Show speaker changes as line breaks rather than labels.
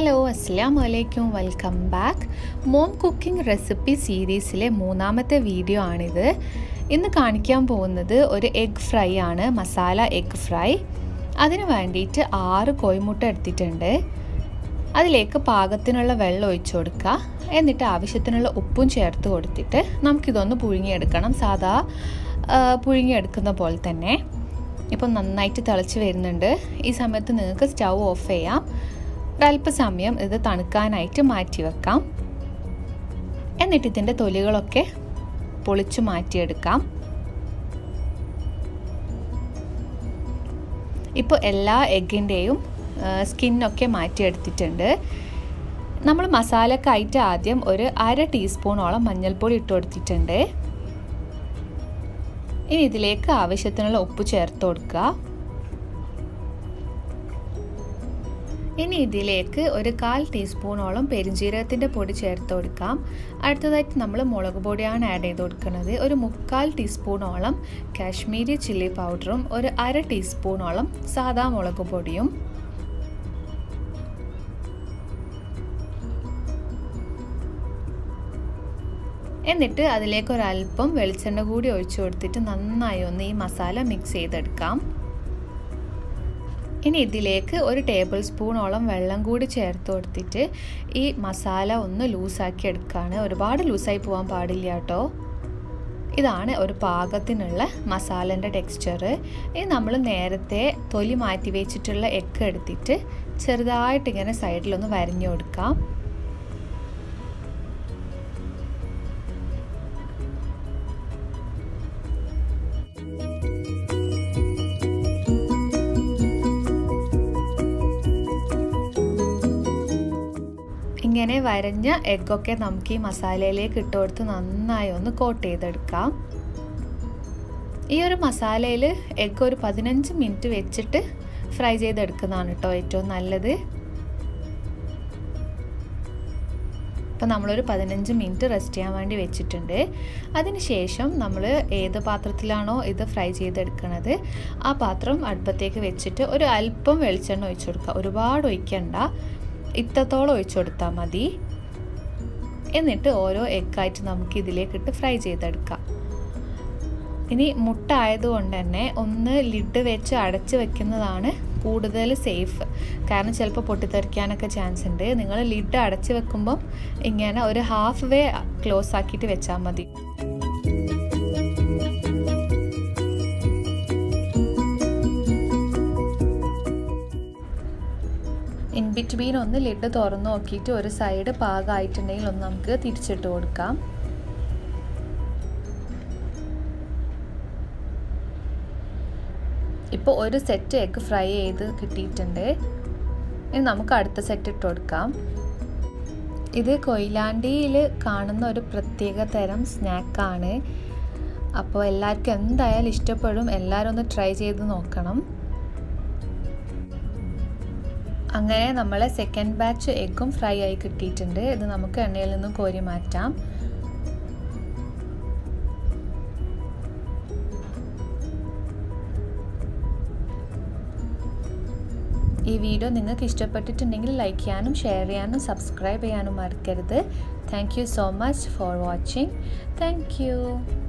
Hello അസ്സലാമു അലൈക്കും welcome back mom cooking recipe സീരീസിലെ മൂന്നാമത്തെ വീഡിയോ ആണിത്. ഇന്ന് കാണിക്കാൻ പോകുന്നത് ഒരു എഗ് ഫ്രൈ ആണ്, മസാല എഗ് ഫ്രൈ. അതിന് വേണ്ടിയിട്ട് 6 കോഴിമുട്ട എടുത്തിട്ടുണ്ട്. അതിലേക്ക് പാകത്തിനുള്ള വെള്ളം ഒഴിച്ചു കൊടുക്കുക. എന്നിട്ട് ആവശ്യത്തിനുള്ള ഉപ്പും ചേർത്ത് കൊടുത്തിട്ട് നമുക്കിതൊന്ന് പുഴുങ്ങിയെടുക്കണം, സാധാ പുഴുങ്ങിയെടുക്കുന്ന പോലെ തന്നെ. ഇപ്പം നന്നായിട്ട് തിളച്ച് വരുന്നുണ്ട്. ഈ സമയത്ത് നിങ്ങൾക്ക് സ്റ്റൗ ഓഫ് ചെയ്യാം. ഒരല്പസമയം ഇത് തണുക്കാനായിട്ട് മാറ്റി വെക്കാം. എന്നിട്ട് ഇതിൻ്റെ തൊലികളൊക്കെ പൊളിച്ചു മാറ്റിയെടുക്കാം. ഇപ്പോൾ എല്ലാ എഗ്ഗിൻ്റെയും സ്കിന്നൊക്കെ മാറ്റിയെടുത്തിട്ടുണ്ട്. നമ്മൾ മസാലക്കായിട്ട് ആദ്യം ഒരു 1/2 ടീസ്പൂണോളം മഞ്ഞൾപ്പൊടി ഇട്ട് കൊടുത്തിട്ടുണ്ട്. ഇനി ഇതിലേക്ക് ആവശ്യത്തിനുള്ള ഉപ്പ് ചേർത്ത് കൊടുക്കുക. ഇനി ഇതിലേക്ക് ഒരു 1/4 ടീസ്പൂണോളം പെരുംജീരകത്തിൻ്റെ പൊടി ചേർത്ത് കൊടുക്കാം. അടുത്തതായിട്ട് നമ്മൾ മുളക് പൊടിയാണ് ആഡ് ചെയ്ത് കൊടുക്കുന്നത്. ഒരു 3/4 ടീസ്പൂണോളം കാശ്മീരി ചില്ലി പൗഡറും ഒരു 1/2 ടീസ്പൂണോളം സാദാ മുളക് പൊടിയും. എന്നിട്ട് അതിലേക്ക് ഒരല്പം വെളിച്ചെണ്ണ കൂടി ഒഴിച്ചു കൊടുത്തിട്ട് നന്നായി ഒന്ന് ഈ മസാല മിക്സ് ചെയ്തെടുക്കാം. ഇനി ഇതിലേക്ക് ഒരു ടേബിൾ സ്പൂണോളം വെള്ളം കൂടി ചേർത്ത് കൊടുത്തിട്ട് ഈ മസാല ഒന്ന് ലൂസാക്കി എടുക്കുകയാണ്. ഒരുപാട് ലൂസായി പോകാൻ പാടില്ല കേട്ടോ. ഇതാണ് ഒരു പാകത്തിനുള്ള മസാലൻ്റെ ടെക്സ്ചർ. ഇനി നമ്മൾ നേരത്തെ തൊലി മാറ്റി വെച്ചിട്ടുള്ള എഗ്ഗ് എടുത്തിട്ട് ചെറുതായിട്ട് ഇങ്ങനെ സൈഡിലൊന്ന് വരഞ്ഞു കൊടുക്കാം. ഇങ്ങനെ വരഞ്ഞ എഗ്ഗൊക്കെ നമുക്ക് ഈ മസാലയിലേക്ക് ഇട്ട് കൊടുത്ത് നന്നായി ഒന്ന് കോട്ട് ചെയ്തെടുക്കാം. ഈ ഒരു മസാലയിൽ എഗ്ഗ് ഒരു 15 മിനിറ്റ് വെച്ചിട്ട് ഫ്രൈ ചെയ്തെടുക്കുന്നതാണ് കേട്ടോ ഏറ്റവും നല്ലത്. ഇപ്പം നമ്മളൊരു 15 മിനിറ്റ് റെസ്റ്റ് ചെയ്യാൻ വേണ്ടി വെച്ചിട്ടുണ്ട്. അതിനുശേഷം നമ്മൾ ഏത് പാത്രത്തിലാണോ ഇത് ഫ്രൈ ചെയ്തെടുക്കുന്നത് ആ പാത്രം അടുപ്പത്തേക്ക് വെച്ചിട്ട് ഒരു അല്പം വെളിച്ചെണ്ണ ഒഴിച്ചു കൊടുക്കുക. ഒരുപാട് ഒഴിക്കണ്ട, ഇത്രത്തോളം ഒഴിച്ചു കൊടുത്താൽ മതി. എന്നിട്ട് ഓരോ എഗ്ഗായിട്ട് നമുക്ക് ഇതിലേക്കിട്ട് ഫ്രൈ ചെയ്തെടുക്കാം. ഇനി മുട്ട ആയതുകൊണ്ട് തന്നെ ഒന്ന് ലിഡ് വെച്ച് അടച്ച് വെക്കുന്നതാണ് കൂടുതൽ സേഫ്. കാരണം ചിലപ്പോൾ പൊട്ടിത്തെറിക്കാനൊക്കെ ചാൻസ് ഉണ്ട്. നിങ്ങൾ ലിഡ് അടച്ച് വെക്കുമ്പം ഇങ്ങനെ ഒരു ഹാഫ് വേ ക്ലോസ് ആക്കിയിട്ട് വെച്ചാൽ മതി. ഇൻ ബിറ്റ്വീൻ ഒന്ന് ലിഡ് തുറന്ന് നോക്കിയിട്ട് ഒരു സൈഡ് പാകമായിട്ടുണ്ടെങ്കിൽ ഒന്ന് നമുക്ക് തിരിച്ചിട്ട് കൊടുക്കാം. ഇപ്പോൾ ഒരു സെറ്റ് എഗ്ഗ് ഫ്രൈ ചെയ്ത് കിട്ടിയിട്ടുണ്ട്. ഇനി നമുക്ക് അടുത്ത സെറ്റ് ഇട്ട് കൊടുക്കാം. ഇത് കൊയിലാണ്ടിയിൽ കാണുന്ന ഒരു പ്രത്യേക തരം സ്നാക്കാണ്. അപ്പോൾ എല്ലാവർക്കും എന്തായാലും ഇഷ്ടപ്പെടും. എല്ലാവരും ഒന്ന് ട്രൈ ചെയ്ത് നോക്കണം. അങ്ങനെ നമ്മളെ സെക്കൻഡ് ബാച്ച് എഗ്ഗും ഫ്രൈ ആയി കിട്ടിയിട്ടുണ്ട്. ഇത് നമുക്ക് എണ്ണയിൽ നിന്നും കോരി മാറ്റാം. ഈ വീഡിയോ നിങ്ങൾക്ക് ഇഷ്ടപ്പെട്ടിട്ടുണ്ടെങ്കിൽ ലൈക്ക് ചെയ്യാനും ഷെയർ ചെയ്യാനും സബ്സ്ക്രൈബ് ചെയ്യാനും മറക്കരുത്. Thank you so much for watching. Thank U.